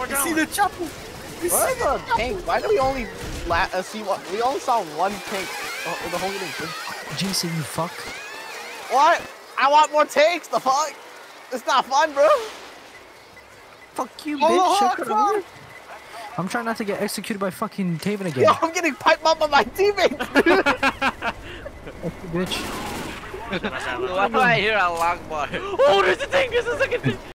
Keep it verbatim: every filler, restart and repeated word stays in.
You see the chopper? Where are the tanks? Why do we only la uh, see what? We only saw one tank uh, the whole game. Jason, you fuck. What? I want more tanks. The fuck? It's not fun, bro. Fuck you, Oh, bitch. oh, I'm trying not to get executed by fucking Taven again. Yo, I'm getting piped up by my teammates. Bitch. Why do I hear a long bar? Oh, there's a thing. There's a second thing.